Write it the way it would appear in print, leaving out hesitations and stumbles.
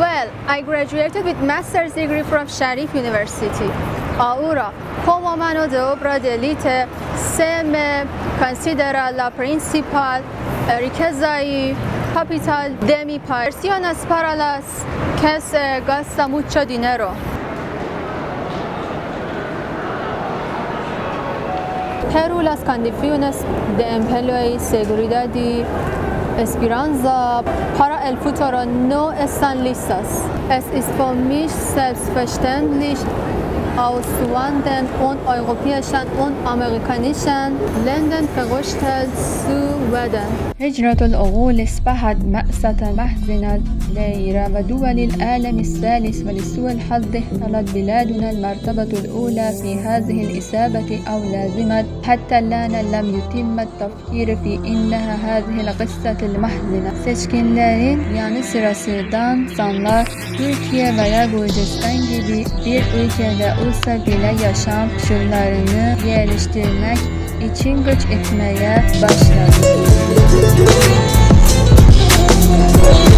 Well, I graduated with master's degree from Sharif University. Ahora, como mano de obra de élite, se me considera la principal riqueza y capital de mi país. Inversiones para las que se gasta mucho dinero. Pero las condiciones de empleo y seguridad y esperanza para el futuro no están listas. Es für mich selbstverständlich, auszuwandern und europäischen und amerikanischen Ländern vorgestellt zu werden. هجرة العقول أصبحت مأساة محزنة لإيران ودول العالم الثالث، ولسوء الحظ احتلت بلادنا المرتبة الأولى في هذه الإصابة أو لازمت. حتى الآن لم يتم التفكير في إنها هذه القصة المحزنة. Seçkinlerin yanı sırasında insanlar Türkiye veya Gürcistan gibi bir ülkede olsa bile yaşam koşullarını geliştirmek için göç etmeye başladı.